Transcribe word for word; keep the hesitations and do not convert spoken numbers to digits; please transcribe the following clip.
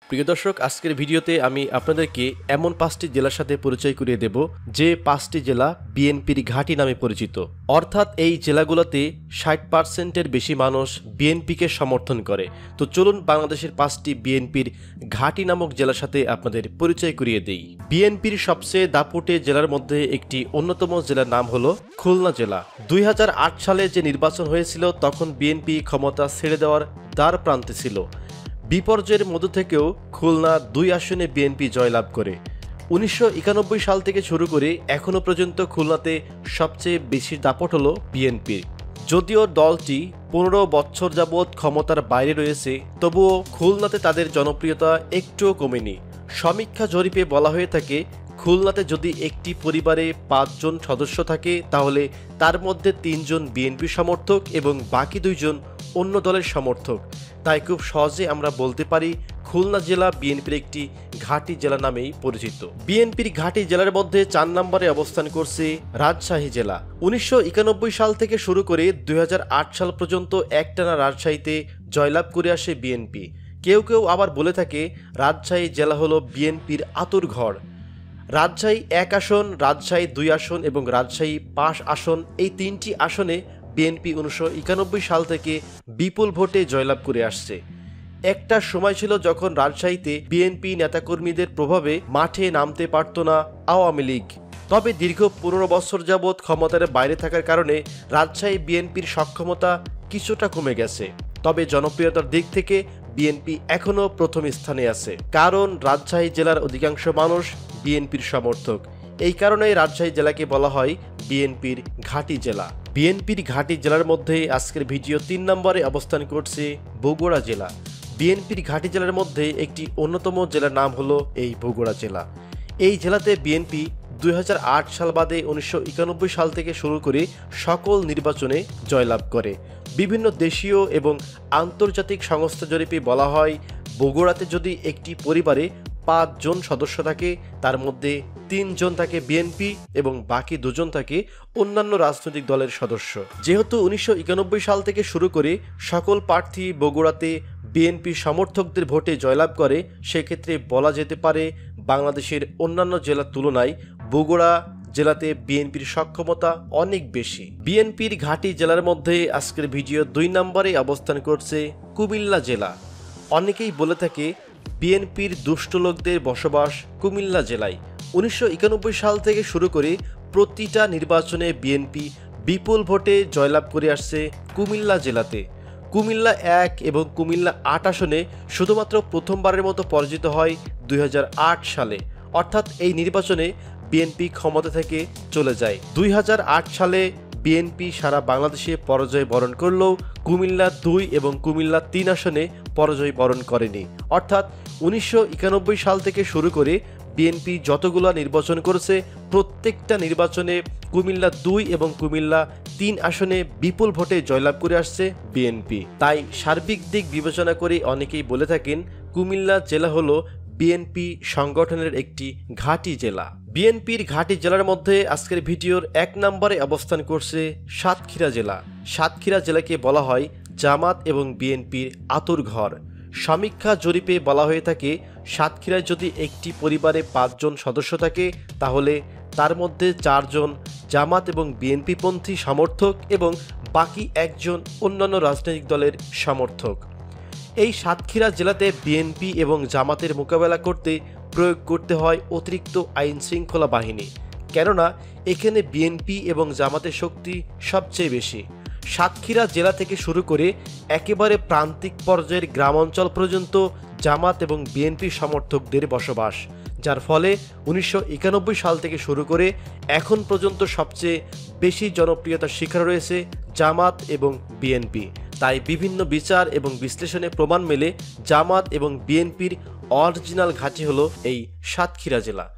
প্রিয় দর্শক, আজকের ভিডিওতে আমি আপনাদেরকে এমন পাঁচটি জেলার সাথে পরিচয় করিয়ে দেব যে পাঁচটি জেলা বিএনপির ঘাঁটি নামে পরিচিত। অর্থাৎ এই জেলাগুলোতে ষাট পার্সেন্টের বেশি মানুষ বিএনপিকে সমর্থন করে। তো চলুন বাংলাদেশের পাঁচটি বিএনপির ঘাঁটি নামক জেলার সাথে আপনাদের পরিচয় করিয়ে দেই। বিএনপির সবচেয়ে দাপুটে জেলার মধ্যে একটি অন্যতম জেলার নাম হলো খুলনা জেলা। দুই হাজার আট সালে যে নির্বাচন হয়েছিল তখন বিএনপি ক্ষমতা ছেড়ে দেওয়ার দ্বার প্রান্তে ছিল। বিপর্যয়ের মধ্য থেকেও খুলনা দুই আসনে বিএনপি জয়লাভ করে। উনিশশো একানব্বই সাল থেকে শুরু করে এখনও পর্যন্ত খুলনাতে সবচেয়ে বেশি দাপট হল বিএনপির। যদিও দলটি পনেরো বছর যাবৎ ক্ষমতার বাইরে রয়েছে, তবুও খুলনাতে তাদের জনপ্রিয়তা একটুও কমেনি। সমীক্ষা জরিপে বলা হয়ে থাকে, খুলনাতে যদি একটি পরিবারে পাঁচজন সদস্য থাকে তাহলে তার মধ্যে তিনজন বিএনপি সমর্থক এবং বাকি দুইজন অন্য দলের সমর্থক। তাই খুব সহজে আমরা বলতে পারি খুলনা জেলা বিএনপির একটি ঘাঁটি জেলা নামেই পরিচিত। বিএনপির ঘাঁটি জেলার মধ্যে চার নম্বরে অবস্থান করছে রাজশাহী জেলা। উনিশশো একানব্বই সাল থেকে শুরু করে দুই হাজার আট সাল পর্যন্ত একটানা রাজশাহীতে জয়লাভ করে আসে বিএনপি। কেউ কেউ আবার বলে থাকে রাজশাহী জেলা হলো বিএনপির আতুরঘর। রাজশাহী এক আসন, রাজশাহী দুই আসন এবং রাজশাহী পাঁচ আসন, এই তিনটি আসনে বিএনপি উনিশশো একানব্বই সাল থেকে বিপুল ভোটে জয়লাভ করে আসছে। একটা সময় ছিল যখন রাজশাহীতে বিএনপি নেতাকর্মীদের প্রভাবে মাঠে নামতে পারত না আওয়ামী লীগ। তবে দীর্ঘ পনেরো বছর যাবৎ ক্ষমতার বাইরে থাকার কারণে রাজশাহী বিএনপির সক্ষমতা কিছুটা কমে গেছে। তবে জনপ্রিয়তার দিক থেকে বিএনপি এখনও প্রথম স্থানে আছে, কারণ রাজশাহী জেলার অধিকাংশ মানুষ বিএনপির সমর্থক। এই কারণেই রাজশাহী জেলাকে বলা হয় বিএনপির ঘাঁটি জেলা। বিএনপির ঘাঁটি জেলার মধ্যে আজকের ভিডিও তিন নম্বরে অবস্থান করছে বগুড়া জেলা। বিএনপির ঘাঁটি জেলার মধ্যে একটি অন্যতম জেলার নাম হলো এই বগুড়া জেলা। এই জেলাতে বিএনপি দুই হাজার আট সাল বাদে উনিশশো একানব্বই সাল থেকে শুরু করে সকল নির্বাচনে জয়লাভ করে। বিভিন্ন দেশীয় এবং আন্তর্জাতিক সংস্থা জরিপে বলা হয় বগুড়াতে যদি একটি পরিবারে পাঁচজন সদস্য থাকে তার মধ্যে তিনজন থাকে বিএনপি এবং বাকি দুজন থাকে অন্যান্য রাজনৈতিক দলের সদস্য। যেহেতু উনিশশো একানব্বই সাল থেকে শুরু করে সকল প্রার্থী বগুড়াতে বিএনপি সমর্থকদের ভোটে জয়লাভ করে, সেক্ষেত্রে বলা যেতে পারে বাংলাদেশের অন্যান্য জেলার তুলনায় বগুড়া জেলাতে বিএনপির সক্ষমতা অনেক বেশি। বিএনপির ঘাঁটি জেলার মধ্যে আজকের ভিডিও দুই নম্বরে অবস্থান করছে কুমিল্লা জেলা। অনেকেই বলে থাকে বিএনপির দুষ্ট লোকদের বসবাস কুমিল্লা জেলায়। উনিশশো একানব্বই সাল থেকে শুরু করে প্রতিটা নির্বাচনে বিএনপি বিপুল ভোটে জয়লাভ করে আসছে কুমিল্লা জেলাতে। কুমিল্লা এক এবং কুমিল্লা আট আসনে শুধুমাত্র প্রথমবারের মতো পরাজিত হয় দুই হাজার আট সালে, অর্থাৎ এই নির্বাচনে বিএনপি ক্ষমতা থেকে চলে যায়। দুই হাজার আট সালে বিএনপি সারা বাংলাদেশে পরাজয় বরণ করলেও কুমিল্লা দুই এবং কুমিল্লা তিন আসনে পরাজয় বরণ করেনি। অর্থাৎ উনিশশো একানব্বই সাল থেকে শুরু করে বিএনপি যতগুলো নির্বাচন করেছে প্রত্যেকটা নির্বাচনে কুমিল্লা দুই এবং কুমিল্লা তিন আসনে বিপুল ভোটে জয়লাভ করে আসছে বিএনপি। তাই সার্বিক দিক বিবেচনা করে অনেকেই বলে থাকেন কুমিল্লা জেলা হলো বিএনপি সংগঠনের একটি ঘাঁটি জেলা। বিএনপির ঘাঁটি জেলার মধ্যে আজকের ভিডিওর এক নম্বরে অবস্থান করছে সাতক্ষীরা জেলা। সাতক্ষীরা জেলাকে বলা হয় জামাত এবং বিএনপির আতুরঘর। সমীক্ষা জরিপে বলা হয়ে থাকে সাতক্ষীরায় যদি একটি পরিবারে পাঁচজন সদস্য থাকে তাহলে তার মধ্যে চারজন জামাত এবং বিএনপিপন্থী সমর্থক এবং বাকি একজন অন্যান্য রাজনৈতিক দলের সমর্থক। এই সাতক্ষীরা জেলাতে বিএনপি এবং জামাতের মোকাবেলা করতে প্রয়োগ করতে হয় অতিরিক্ত আইন শৃঙ্খলা বাহিনী, কেননা এখানে বিএনপি এবং জামাতের শক্তি সবচেয়ে বেশি। সাতক্ষীরা জেলা থেকে শুরু করে একেবারে প্রান্তিক পর্যায়ের গ্রাম অঞ্চল পর্যন্ত জামাত এবং বিএনপি সমর্থকদের বসবাস, যার ফলে উনিশশো একানব্বই সাল থেকে শুরু করে এখন পর্যন্ত সবচেয়ে বেশি জনপ্রিয়তার শিকার রয়েছে জামাত এবং বিএনপি। তাই বিভিন্ন বিচার এবং বিশ্লেষণে প্রমাণ মেলে জামাত এবং বিএনপির অরিজিনাল ঘাঁটি হলো এই সাতক্ষীরা জেলা।